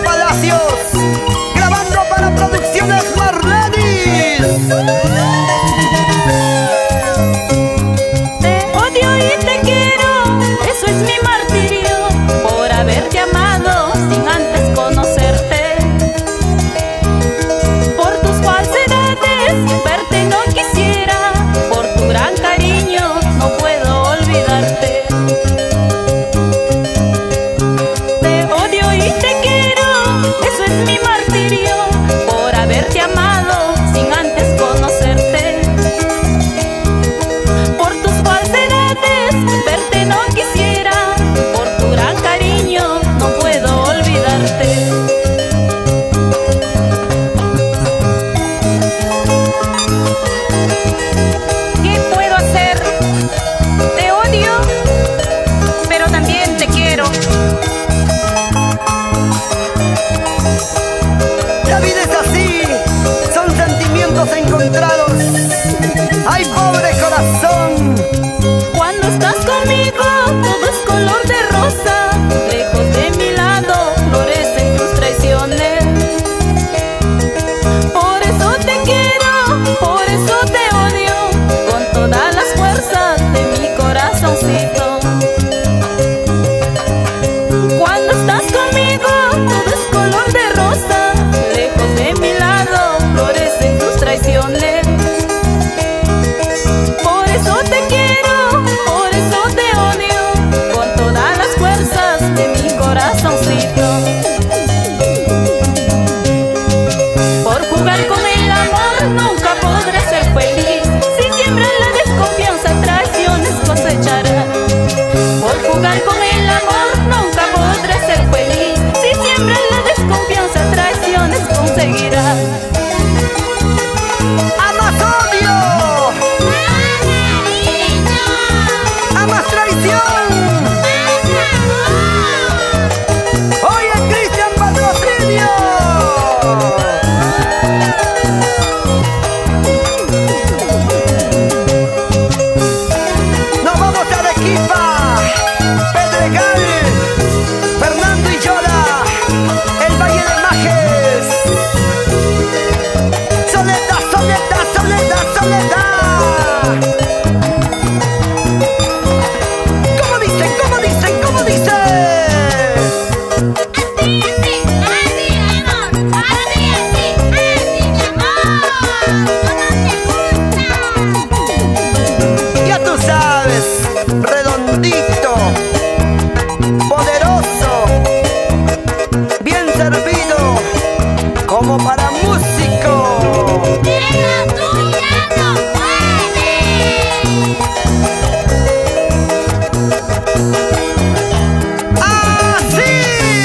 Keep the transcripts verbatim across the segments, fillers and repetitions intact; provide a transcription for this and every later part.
Palacios, grabando para Producciones Marlenis. Te odio y te quiero, eso es mi martirio, por haberte amado sin antes conocerte. Por tus falsedades, verte no quisiera, por tu gran cariño no puedo olvidarte. Te odio y te quiero, eso es mi martirio, por haberte amado sin antes conocerte. Por tus falsedades, verte no quisiera, por tu gran cariño no puedo olvidarte. ¿Qué puedo hacer? Te odio, pero también te quiero. La vida es así, son sentimientos encontrados. ¡Ay, pobre corazón! Cuando estás conmigo, todo es color de rosa. Lejos de mi lado, florecen tus traiciones. Por eso te quiero, por eso te odio, con todas las fuerzas de mi corazoncito. Cuando estás conmigo, todo es color de rosa. Lejos de mi lado, florecen tus traiciones. Por eso te quiero, por eso te odio, con todas las fuerzas de mi corazoncito. Por jugar con el amor nunca podré ser feliz. Si siembras la desconfianza, traiciones cosecharás. Por jugar con el amor nunca podré ser feliz. Si siembras la desconfianza, traiciones conseguirás. ¡A más odio! ¡A más traición! ¡Oye, Cristian Patrocinio! Nos vamos a Arequipa, Pedregal, Fernando y Yola, el Valle de Majes. Soledad, soledad, soledad, soledad. ¿Cómo dicen? ¿Cómo dicen? ¿Cómo dicen? Así, así, así, amor. Así, así, así, mi amor. ¿Cómo te gusta? Ya tú sabes, redondito, poderoso, bien servido, como para músico. Pero tú ya no puedes. ¡Así!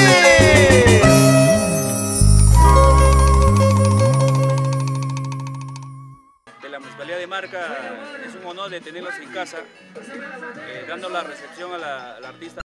De la Municipalidad de Marca, es un honor de tenerlos en casa, eh, dando la recepción a la, a la artista.